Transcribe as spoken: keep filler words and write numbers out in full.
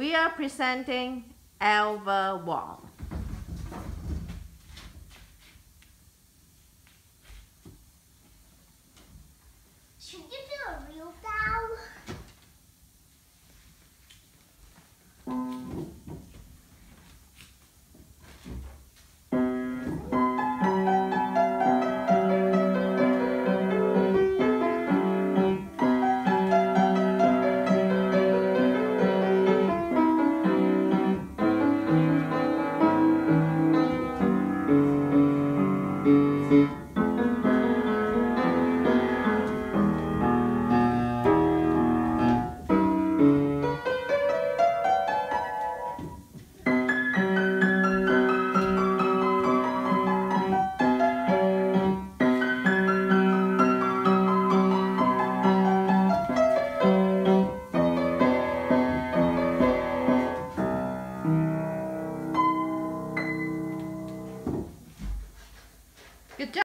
we are presenting Elva Wong. Should you do a real bow? Good job.